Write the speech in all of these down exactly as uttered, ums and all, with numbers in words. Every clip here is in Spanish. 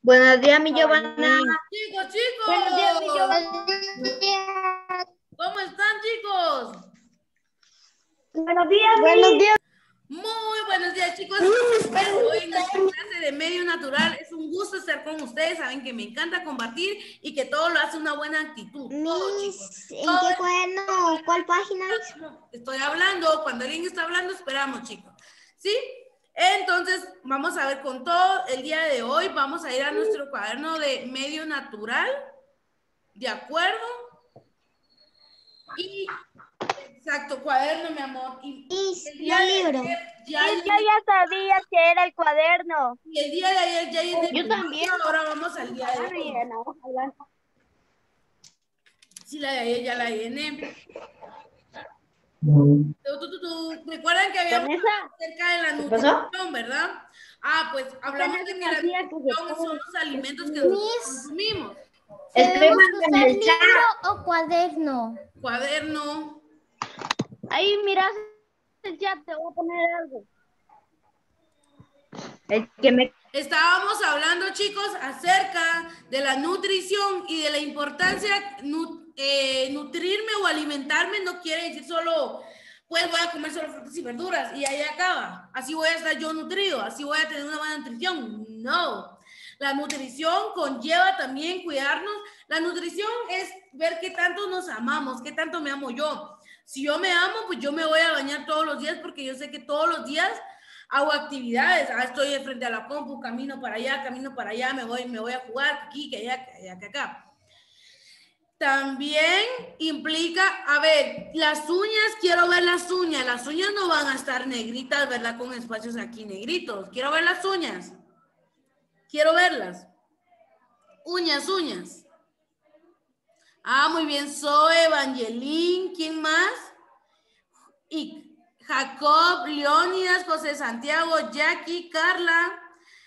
Buenos días, mi Giovanna. Chicos, chicos. Buenos días, mi Giovanna. ¿Cómo están, chicos? Buenos días, Buenos mi. días. Muy buenos días, chicos. Hoy en nuestra clase de medio natural es un gusto estar con ustedes. Saben que me encanta compartir y que todo lo hace una buena actitud. Todo, chicos. ¿En Todo qué es- cuaderno? ¿Cuál página es? Estoy hablando. Cuando alguien está hablando, esperamos, chicos. ¿Sí? Entonces, vamos a ver con todo. El día de hoy vamos a ir a nuestro cuaderno de medio natural. ¿De acuerdo? Y, exacto, cuaderno, mi amor. Y Miss, el no día de libro. ayer ya Sí, yo llené, ya sabía que era el cuaderno. y el día de ayer ya llené. Yo también. Ahora vamos al día de hoy. Sí, la de ayer ya la llené. Tú, tú, tú, tú. Recuerdan que habíamos Vanessa, hablado acerca de la ¿Qué pasó? nutrición, ¿verdad? Ah, pues hablamos de que la hacía que se nutrición son puede. los alimentos que nosotros Miss, consumimos. ¿debemos ¿Debemos usar usar libro libro o cuaderno? Cuaderno. Ahí miras el chat, te voy a poner algo. El que me... Estábamos hablando, chicos, acerca de la nutrición y de la importancia, nu eh, nutrirme o alimentarme no quiere decir solo, pues voy a comer solo frutas y verduras y ahí acaba. Así voy a estar yo nutrido, así voy a tener una buena nutrición. No. La nutrición conlleva también cuidarnos. La nutrición es ver qué tanto nos amamos, qué tanto me amo yo. Si yo me amo, pues yo me voy a bañar todos los días porque yo sé que todos los días hago actividades, ah, estoy de frente a la compu, camino para allá, camino para allá, me voy, me voy a jugar aquí, que allá, que allá, que acá. También implica, a ver, las uñas, quiero ver las uñas, las uñas no van a estar negritas, ¿verdad? Con espacios aquí negritos. Quiero ver las uñas. Quiero verlas. Uñas, uñas. Ah, muy bien, Zoe, Evangeline, ¿quién más? Y Jacob, Leónidas, José Santiago, Jackie, Carla.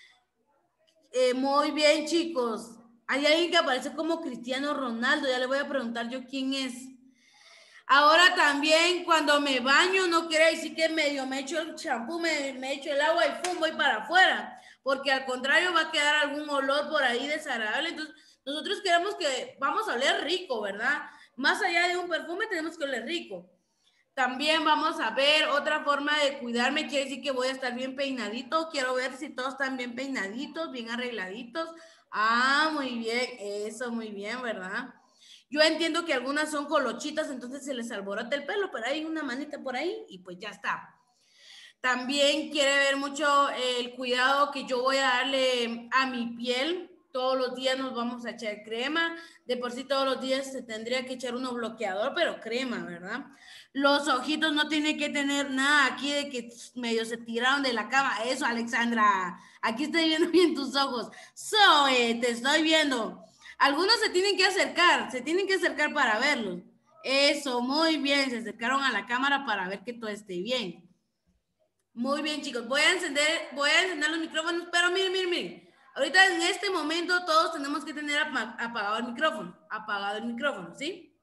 Eh, muy bien, chicos. Hay alguien que aparece como Cristiano Ronaldo. Ya le voy a preguntar yo quién es. Ahora también cuando me baño no quiere decir que medio me echo el champú, me, me echo el agua y pum, voy para afuera. Porque al contrario va a quedar algún olor por ahí desagradable. Entonces nosotros queremos que vamos a oler rico, ¿verdad? Más allá de un perfume tenemos que oler rico. También vamos a ver otra forma de cuidarme, quiere decir que voy a estar bien peinadito, quiero ver si todos están bien peinaditos, bien arregladitos. Ah, muy bien, eso, muy bien, ¿verdad? Yo entiendo que algunas son colochitas, entonces se les alborota el pelo, pero hay una manita por ahí y pues ya está. También quiere ver mucho el cuidado que yo voy a darle a mi piel. Todos los días nos vamos a echar crema. De por sí todos los días se tendría que echar uno bloqueador, pero crema, ¿verdad? Los ojitos no tienen que tener nada aquí de que medio se tiraron de la cama. Eso, Alexandra. Aquí estoy viendo bien tus ojos. Zoe, te estoy viendo. Algunos se tienen que acercar, se tienen que acercar para verlos. Eso, muy bien. Se acercaron a la cámara para ver que todo esté bien. Muy bien, chicos. Voy a encender, voy a encender los micrófonos, pero miren, miren, miren. Ahorita en este momento todos tenemos que tener apagado el micrófono, apagado el micrófono, ¿sí?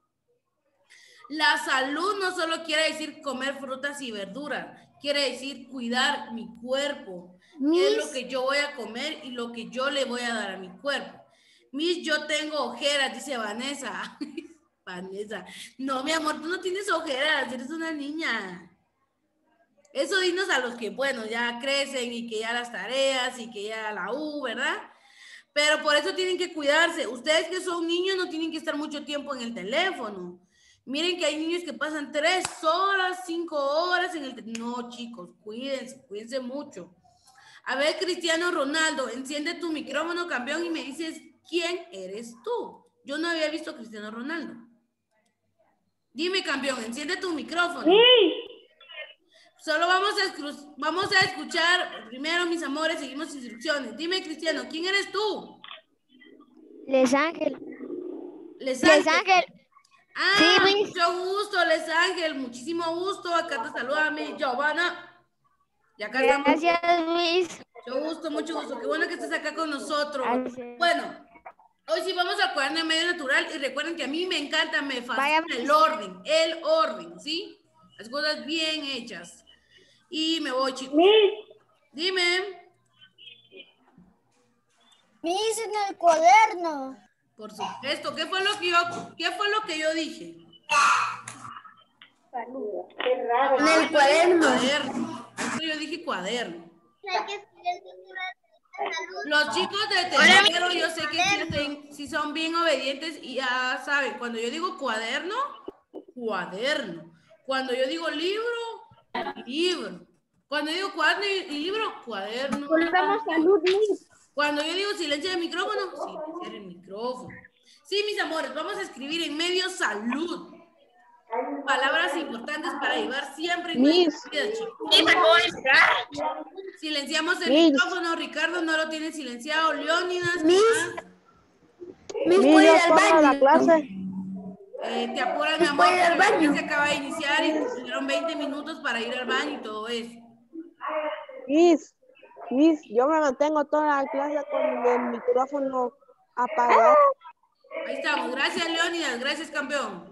La salud no solo quiere decir comer frutas y verduras, quiere decir cuidar mi cuerpo, qué es lo que yo voy a comer y lo que yo le voy a dar a mi cuerpo. Miss, yo tengo ojeras, dice Vanessa. Vanessa, no, mi amor, tú no tienes ojeras, eres una niña. Eso dinos a los que, bueno, ya crecen y que ya las tareas y que ya la U, ¿verdad? Pero por eso tienen que cuidarse. Ustedes que son niños no tienen que estar mucho tiempo en el teléfono. Miren que hay niños que pasan tres horas, cinco horas en el teléfono. No, chicos, cuídense, cuídense mucho. A ver, Cristiano Ronaldo, enciende tu micrófono, campeón, y me dices, ¿quién eres tú? Yo no había visto a Cristiano Ronaldo. Dime, campeón, enciende tu micrófono. Sí. Solo vamos a, vamos a escuchar primero, mis amores, seguimos instrucciones. Dime, Cristiano, ¿quién eres tú? Les Ángel. Les Les Ángel. Ángel. Ah, Sí, Miss. mucho gusto, Les Ángel. Muchísimo gusto. Acá te saluda mi Giovanna. Y acá estamos. Gracias, Miss. Mucho gusto, mucho gusto. Qué bueno que estés acá con nosotros. Gracias. Bueno, hoy sí vamos a cuaderno de medio natural y recuerden que a mí me encanta, me fascina Vaya, el orden, el orden, ¿sí? Las cosas bien hechas. Y me voy, chicos. Miss, Dime. Miss, en el cuaderno. Por supuesto. ¿Qué fue lo que yo, qué fue lo que yo dije? En el cuaderno. Cuaderno. Eso yo dije cuaderno. Los chicos de tercero, yo sé que sí, hacen- sí son bien obedientes y ya saben, cuando yo digo cuaderno, cuaderno. Cuando yo digo libro, libro. Cuando yo digo cuaderno y, y libro, cuaderno. salud, Miss. Cuando yo digo silencio de micrófono, silenciar el micrófono. Sí, mis amores, vamos a escribir en medio salud. Palabras importantes para llevar siempre en nuestra vida, chicos. Silenciamos el Miss. micrófono, Ricardo no lo tiene silenciado, Leónidas. Miss. Miss, Miss, ¿puedo ir yo al corro a la baño? clase. Eh, te apuras, mi amor, ¿Puedo ir al porque baño? se acaba de iniciar y tuvieron veinte minutos para ir al baño y todo eso. Miss, Miss, yo me mantengo toda la clase con el micrófono apagado. Ahí estamos. Gracias, Leónidas. Gracias, campeón.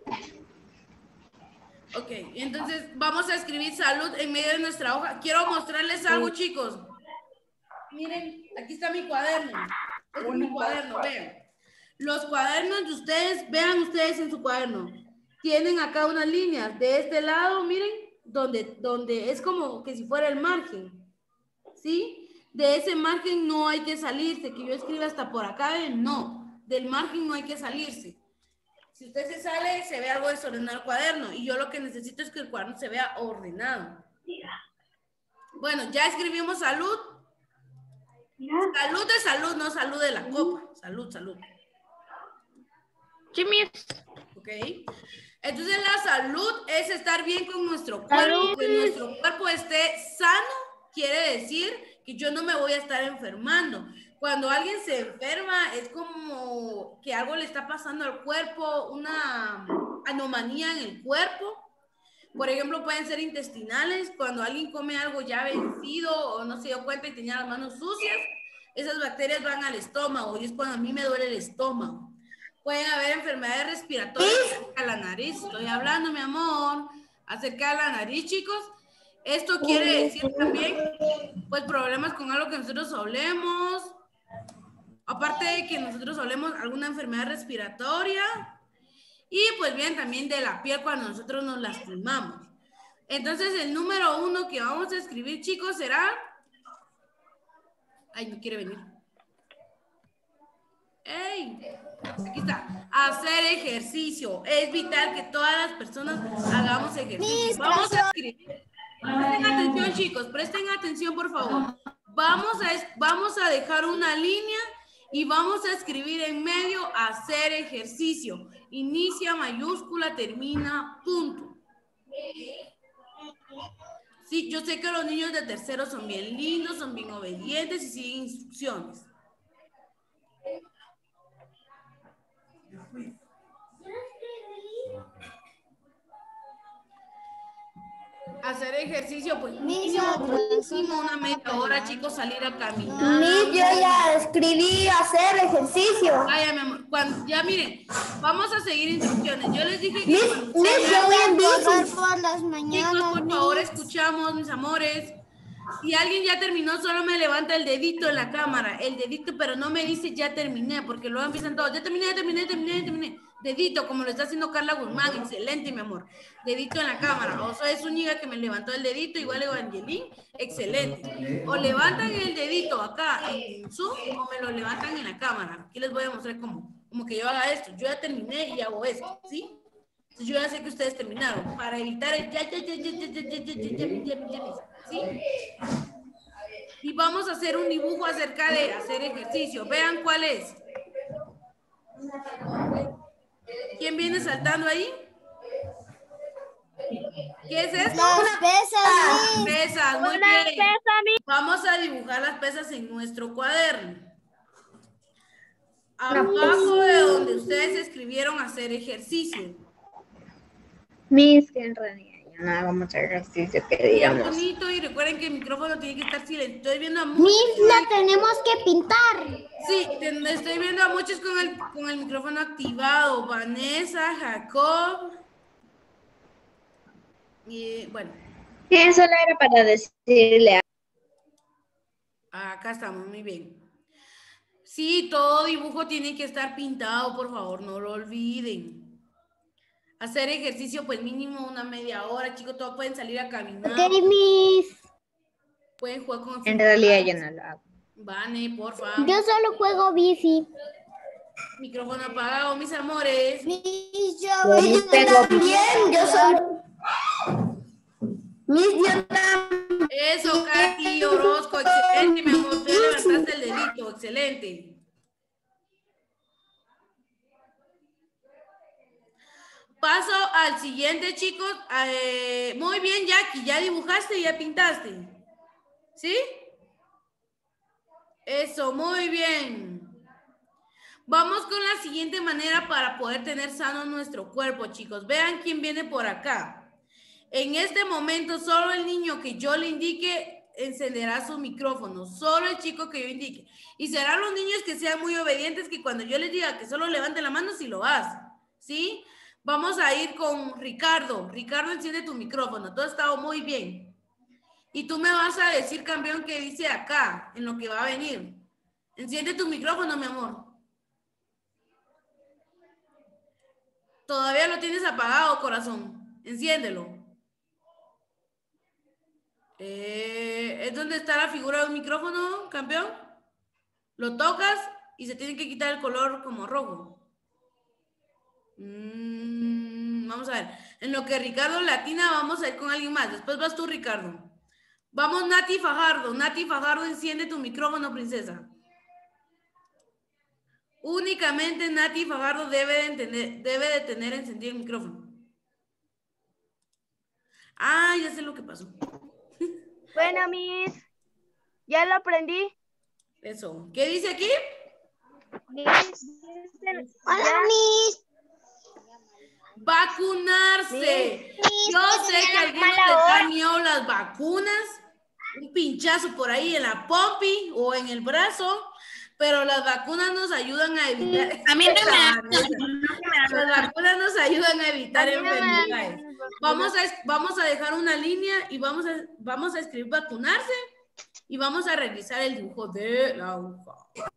Ok, entonces vamos a escribir salud en medio de nuestra hoja. Quiero mostrarles algo, chicos. Miren, aquí está mi cuaderno. Este es mi cuaderno, vean. Los cuadernos de ustedes, vean ustedes en su cuaderno. Tienen acá unas líneas. De este lado, miren, donde, donde es como que si fuera el margen. ¿Sí? De ese margen no hay que salirse. Que yo escriba hasta por acá, ¿ven? No. Del margen no hay que salirse. Si usted se sale, se ve algo desordenado el cuaderno. Y yo lo que necesito es que el cuaderno se vea ordenado. Bueno, ya escribimos salud. Salud de salud, no salud de la copa. Salud, salud. Sí, Miss. ¿Ok? Entonces la salud es estar bien con nuestro cuerpo. Que nuestro cuerpo esté sano quiere decir que yo no me voy a estar enfermando. Cuando alguien se enferma es como que algo le está pasando al cuerpo, una anomalía en el cuerpo. Por ejemplo, pueden ser intestinales. Cuando alguien come algo ya vencido o no se dio cuenta y tenía las manos sucias, esas bacterias van al estómago y es cuando a mí me duele el estómago. Pueden haber enfermedades respiratorias acerca de la nariz. Estoy hablando, mi amor, acerca de la nariz, chicos. Esto quiere decir también, pues, problemas con algo que nosotros hablemos. Aparte de que nosotros hablemos alguna enfermedad respiratoria. Y, pues, bien, también de la piel cuando nosotros nos lastimamos. Entonces, el número uno que vamos a escribir, chicos, será... Ay, no quiere venir. ¡Ey! Aquí está. Hacer ejercicio. Es vital que todas las personas hagamos ejercicio. Vamos a escribir. Presten atención, chicos. Presten atención, por favor. Vamos a, vamos a dejar una línea y vamos a escribir en medio hacer ejercicio. Inicia mayúscula, termina punto. Sí, yo sé que los niños de tercero son bien lindos, son bien obedientes y siguen instrucciones. Hacer ejercicio, pues mínimo, mínimo una media hora, chicos, salir a caminar. Miss, yo ya escribí hacer ejercicio. Vaya, mi amor, cuando, ya miren, vamos a seguir instrucciones. Yo les dije que... Miss, cuando Miss, ustedes- yo voy en bici. Por las mañanas. Chicos, por favor, escuchamos, mis amores. Si alguien ya terminó, solo me levanta el dedito en la cámara. El dedito, pero no me dice ya terminé, porque luego empiezan todos. Ya terminé, ya terminé, ya terminé, ya terminé. Dedito, como lo está haciendo Carla Guzmán. Excelente, mi amor. Dedito en la cámara. O sea, es Zúñiga que me levantó el dedito, igual Evangelín. Excelente. O levantan el dedito acá en Zoom o me lo levantan en la cámara. Aquí les voy a mostrar cómo, como que yo haga esto. Yo ya terminé y hago esto, ¿sí? Entonces yo ya sé que ustedes terminaron. Para evitar el ya, ya, ya, ya, ya, ya, ya, ya, ya, ya, ya, ya, ¿sí? Y vamos a hacer un dibujo acerca de hacer ejercicio. Vean cuál es. ¿Quién viene saltando ahí? ¿Qué es esto? Las pesas, Miss. Pesas, muy Una bien. pesa, Miss. Vamos a dibujar las pesas en nuestro cuaderno. Abajo de donde ustedes escribieron hacer ejercicio. Miss, que en realidad yo no hago mucho ejercicio, que Bien digamos. bonito y recuerden que el micrófono tiene que estar silencioso. Estoy viendo a muchos. Miss, la tenemos que pintar. Sí, te- estoy viendo a muchos con el, con el micrófono activado. Vanessa, Jacob. Y bueno, Sí, eso era para decirle a... acá estamos, muy bien. Sí, todo dibujo tiene que estar pintado, por favor, no lo olviden. Hacer ejercicio, pues mínimo una media hora, chicos, todos pueden salir a caminar. Ok, Miss. Pueden jugar con... En realidad yo no lo hago. Vane, porfa. Yo solo juego bici. Micrófono apagado, mis amores. Miss, yo, Yo tengo- también, yo solo. Miss, yo también. Eso, Katy Orozco, excelente, mi amor. Tú levantaste el dedito, excelente. Paso al siguiente, chicos. Eh, muy bien, Jackie, ya dibujaste y ya pintaste. ¿Sí? Eso, muy bien. Vamos con la siguiente manera para poder tener sano nuestro cuerpo, chicos. Vean quién viene por acá. En este momento, solo el niño que yo le indique encenderá su micrófono. Solo el chico que yo indique. Y serán los niños que sean muy obedientes, que cuando yo les diga que solo levanten la mano, si lo hacen. ¿Sí? Vamos a ir con Ricardo. Ricardo, enciende tu micrófono. Todo ha estado muy bien. Y tú me vas a decir, campeón, qué dice acá, en lo que va a venir. Enciende tu micrófono, mi amor. Todavía lo tienes apagado, corazón. Enciéndelo. Eh, ¿Es donde está la figura de un micrófono, campeón? Lo tocas y se tiene que quitar el color como rojo. Mm, vamos a ver. En lo que Ricardo latina, vamos a ir con alguien más. Después vas tú, Ricardo. Vamos, Nati Fajardo. Nati Fajardo, enciende tu micrófono, princesa. Únicamente Nati Fajardo debe de, entender, debe de tener encendido el micrófono. Ah, ya sé lo que pasó. Bueno, Miss, ya lo aprendí. Eso. ¿Qué dice aquí? Hola, Miss. Vacunarse. Yo sé que a algunos les dan miedo las vacunas. Un pinchazo por ahí en la pompi o en el brazo. Pero las vacunas nos ayudan a evitar. A mí no me Las vacunas nos ayudan a evitar A mí no me enfermedades. Vamos a, vamos a dejar una línea y vamos a, vamos a escribir vacunarse y vamos a realizar el dibujo de la aguja.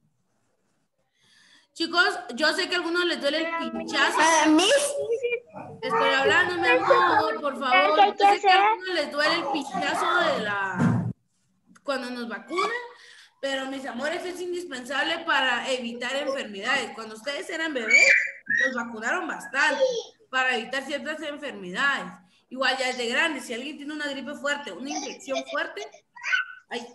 Chicos, yo sé que a algunos les duele el pinchazo. Estoy hablando, mi amor, por favor. Yo sé que a algunos les duele el pinchazo de la... cuando nos vacunan. Pero, mis amores, es indispensable para evitar enfermedades. Cuando ustedes eran bebés, los vacunaron bastante para evitar ciertas enfermedades. Igual ya desde grande, si alguien tiene una gripe fuerte, una infección fuerte... Ay.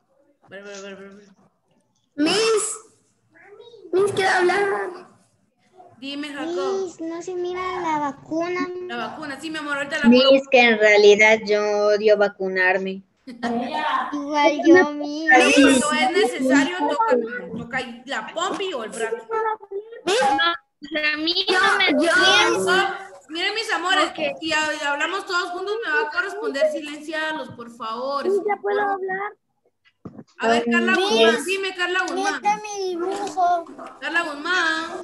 Miss. Miss, quiero hablar. Dime, Jacob. Miss, no se mira la vacuna. La vacuna, sí, mi amor, ahorita la puedo... Miss, que en realidad yo odio vacunarme. Igual yo, Miss. Cuando es necesario, toca, toca la pompi o el brazo. A mí no me Miren, miren, mis amores, si hablamos todos juntos, me va a corresponder silenciarlos, por favor. Ya puedo hablar. A ver, Carla Miss. Guzmán, dime, Carla Guzmán. Mira mi dibujo. Carla Guzmán.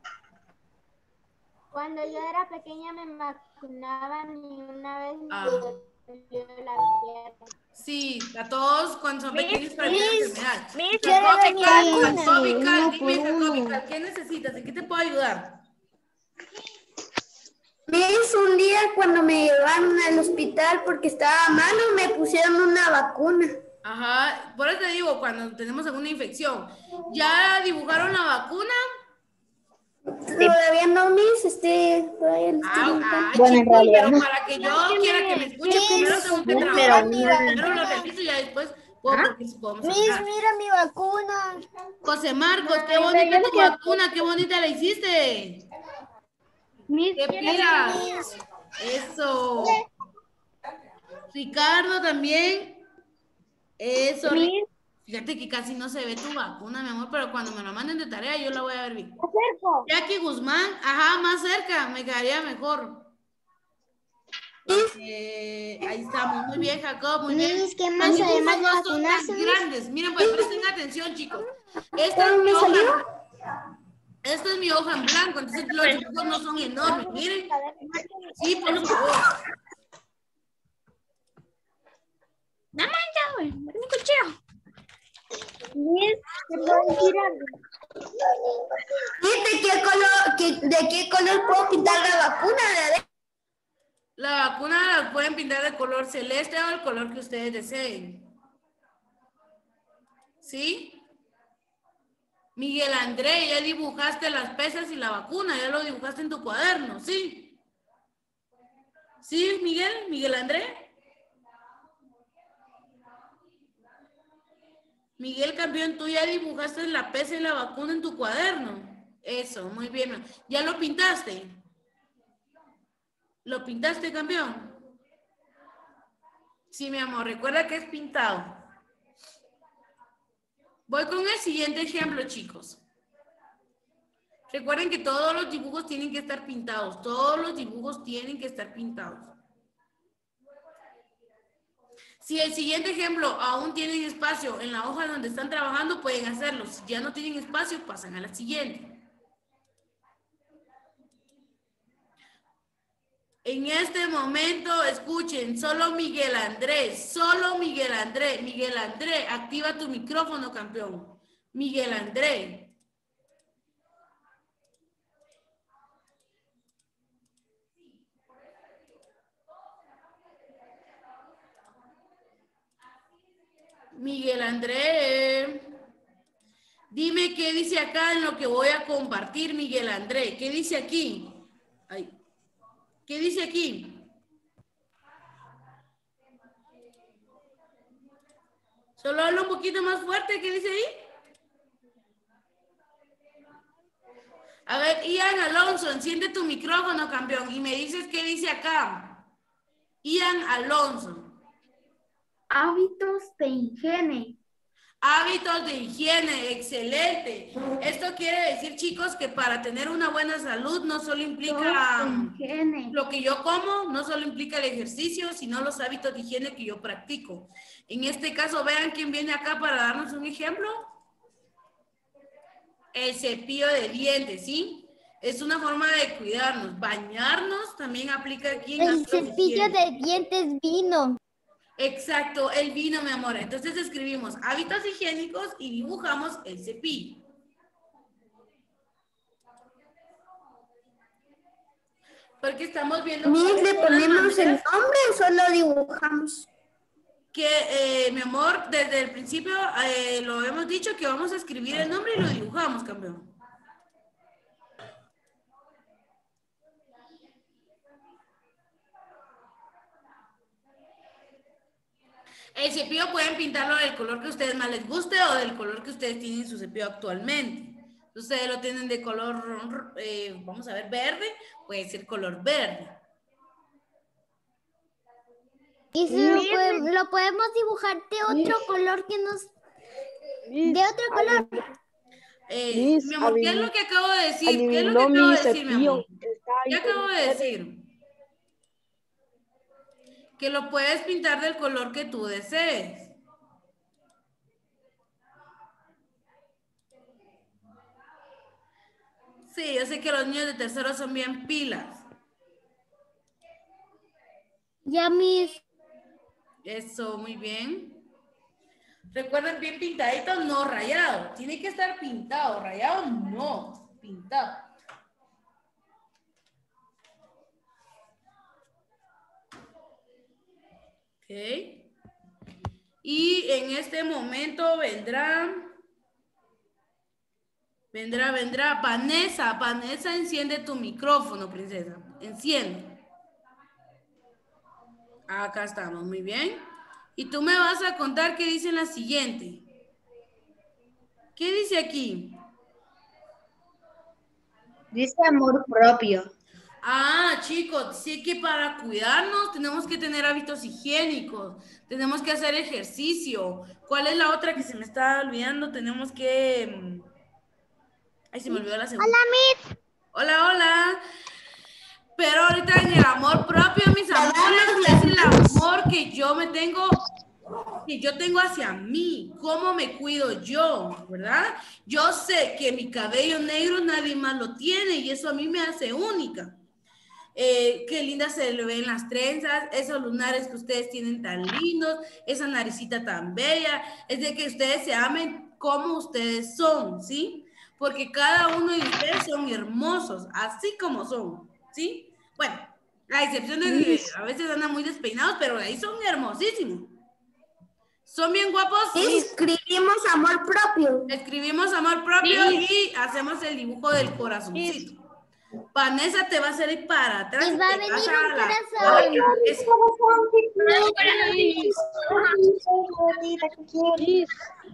Cuando yo era pequeña me vacunaban y una vez me Ah. dolió la pierna. Sí, a todos cuando son pequeños para evitar Miss, enfermedad. Miss, Jacob, quiero ver mi Jacob, vacuna. Jacob, Uno dime, por Jacob, uno. ¿qué necesitas? ¿En qué te puedo ayudar? Miss, un día cuando me llevaron al hospital porque estaba malo, me pusieron una vacuna. Ajá, por eso te digo, cuando tenemos alguna infección. ¿Ya dibujaron la vacuna? Todavía no, Miss, este, todavía no estoy Ah, dibujando. ah, Bueno, en chicos, realidad pero no. para que yo quiera que me escuche, Miss, primero tengo que no, trabajar. pero- Primero lo reviso y ya después puedo, porque si podemos Miss, hablar. mira mi vacuna. José Marcos, qué bonita tu vacuna, qué bonita la hiciste. Miss, ¿Qué pilas? Eso. Ricardo también. Eso. Miss, Fíjate que casi no se ve tu vacuna, mi amor, pero cuando me la manden de tarea yo la voy a ver bien. Acerco. Jackie Guzmán, ajá, más cerca, me quedaría mejor. Eh, ahí estamos, muy bien, Jacob, muy bien. Miss, ¿qué Los más dibujos además de no son tan vacunarse, Miss? grandes. Miren, pues presten atención, chicos. Esta es ¿Pero mi me hoja. salió? Esta es mi hoja en blanco, entonces los dibujos no son enormes. Miren. Sí, por favor. no manches, güey, un cuchillo. Miss, ¿te puedo decir algo? ¿De qué color, qué- de qué color puedo pintar la vacuna? ¿De La vacuna la pueden pintar de color celeste o el color que ustedes deseen. ¿Sí? Miguel André, ya dibujaste las pesas y la vacuna, ya lo dibujaste en tu cuaderno, ¿sí? ¿Sí, Miguel? ¿Miguel André? Miguel Campeón, tú ya dibujaste la pesa y la vacuna en tu cuaderno. Eso, muy bien. ¿Ya lo pintaste? ¿Lo pintaste, campeón? Sí, mi amor, recuerda que es pintado. Voy con el siguiente ejemplo, chicos. Recuerden que todos los dibujos tienen que estar pintados. Todos los dibujos tienen que estar pintados. Si el siguiente ejemplo aún tienen espacio en la hoja donde están trabajando, pueden hacerlo. Si ya no tienen espacio, pasan a la siguiente. En este momento, escuchen, solo Miguel Andrés, solo Miguel Andrés. Miguel Andrés, activa tu micrófono, campeón. Miguel Andrés. Miguel Andrés. Dime qué dice acá en lo que voy a compartir, Miguel Andrés. ¿Qué dice aquí? Ay. ¿Qué dice aquí? Solo habla un poquito más fuerte. ¿Qué dice ahí? A ver, Ian Alonso, enciende tu micrófono, campeón, y me dices qué dice acá. Ian Alonso. Hábitos de higiene. Hábitos de higiene, excelente. Esto quiere decir, chicos, que para tener una buena salud no solo implica Hábitos de higiene. lo que yo como, no solo implica el ejercicio, sino los hábitos de higiene que yo practico. En este caso, vean quién viene acá para darnos un ejemplo. El cepillo de dientes, ¿sí? Es una forma de cuidarnos. Bañarnos también aplica aquí en El hábitos de cepillo higiene. de dientes vino. Exacto, el vino, mi amor. Entonces escribimos hábitos higiénicos y dibujamos el cepillo. Porque estamos viendo... Miss, ¿le cuáles son las ponemos el maneras nombre o solo dibujamos? que, eh, mi amor, desde el principio eh, lo hemos dicho que vamos a escribir el nombre y lo dibujamos, campeón. El cepillo pueden pintarlo del color que a ustedes más les guste o del color que ustedes tienen en su cepillo actualmente. Ustedes lo tienen de color, eh, vamos a ver, verde, puede ser color verde. Y si lo, podemos, lo podemos dibujar de otro color que nos... Miss, De otro color. Eh, Miss, mi amor, ¿qué es adiv- lo que acabo de decir? ¿Qué es lo que adivinó acabo mi de decir, mi cepillo. amor? Está ahí ¿Qué acabo de verde. decir? Que lo puedes pintar del color que tú desees. Sí, yo sé que los niños de tercero son bien pilas. Ya mis... Eso, muy bien. Recuerden, bien pintadito, no rayado. Tiene que estar pintado, rayado no, pintado. Ok. Y en este momento vendrá, vendrá, vendrá. Vanessa, Vanessa, enciende tu micrófono, princesa. Enciende. Acá estamos, muy bien. Y tú me vas a contar qué dice en la siguiente. ¿Qué dice aquí? Dice amor propio. Ah, chicos, sí que para cuidarnos tenemos que tener hábitos higiénicos, tenemos que hacer ejercicio. ¿Cuál es la otra que se me está olvidando? Tenemos que... Ay, se me olvidó la segunda. Hola, Miss. Hola, hola. Pero ahorita en el amor propio, mis amores, es el amor que yo me tengo, que yo tengo hacia mí, cómo me cuido yo, ¿verdad? Yo sé que mi cabello negro nadie más lo tiene y eso a mí me hace única. Eh, qué lindas se le ven las trenzas, esos lunares que ustedes tienen tan lindos, esa naricita tan bella, es de que ustedes se amen como ustedes son, ¿sí? Porque cada uno de ustedes son hermosos, así como son, ¿sí? Bueno, a excepción de que Miss, a veces andan muy despeinados, pero ahí son hermosísimos. Son bien guapos. Escribimos amor propio. Escribimos amor propio y hacemos el dibujo del corazoncito. Vanessa te va a hacer ir para atrás. Y y va a te venir vas un la- corazón. Eso. Miss,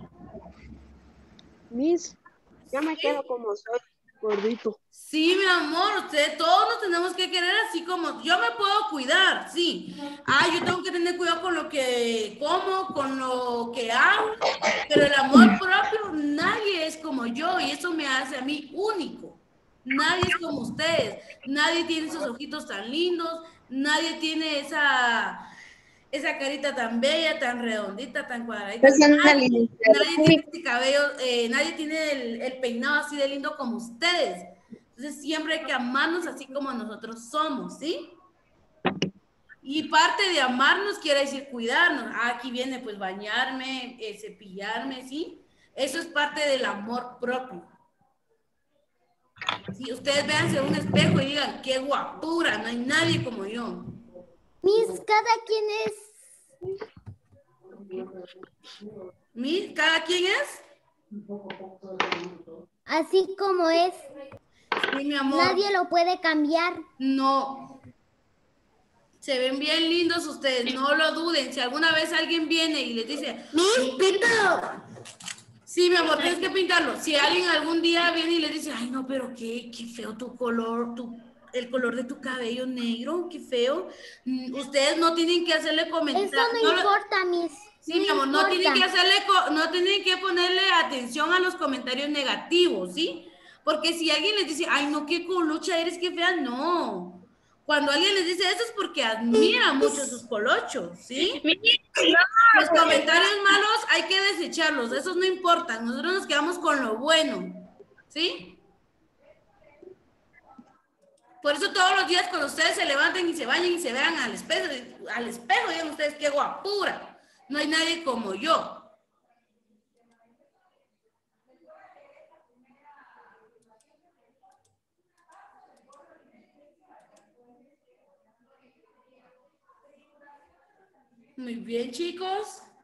Miss, ya me quedo como soy, gordito. Sí, mi amor, ustedes todos nos tenemos que querer así como yo me puedo cuidar, sí. Ah, yo tengo que tener cuidado con lo que como, con lo que hago, pero el amor propio, nadie es como yo y eso me hace a mí único. Nadie es como ustedes, nadie tiene esos ojitos tan lindos, nadie tiene esa, esa carita tan bella, tan redondita, tan cuadradita. Nadie, nadie tiene este cabello, eh, nadie tiene el, el peinado así de lindo como ustedes. Entonces siempre hay que amarnos así como nosotros somos, ¿sí? Y parte de amarnos quiere decir cuidarnos. Ah, aquí viene pues bañarme, eh, cepillarme, ¿sí? Eso es parte del amor propio. Si ustedes véanse en un espejo y digan, qué guapura, no hay nadie como yo. Miss, cada quien es ¿Mi? ¿Cada quien es? así como es. Sí, mi amor. Nadie lo puede cambiar. No. Se ven bien lindos ustedes, no lo duden. Si alguna vez alguien viene y les dice, Miss, píntalo. sí, mi amor, tienes que pintarlo. Si alguien algún día viene y les dice, ay, no, pero qué, qué feo tu color, tu, el color de tu cabello negro, qué feo. Mm, Ustedes no tienen que hacerle Eso comentarios. no importa, Miss. Sí, No mi amor, no tienen que importa. hacerle, co- no tienen que ponerle atención a los comentarios negativos, ¿sí? Porque si alguien les dice, ay, no, qué colucha eres, qué fea, no. Cuando alguien les dice eso es porque admira mucho sus colochos, ¿sí? Los comentarios malos hay que desecharlos, esos no importan, nosotros nos quedamos con lo bueno, ¿sí? Por eso todos los días cuando ustedes se levanten y se bañen y se vean al espejo, al espejo digan ustedes qué guapura, no hay nadie como yo. Muy bien, chicos.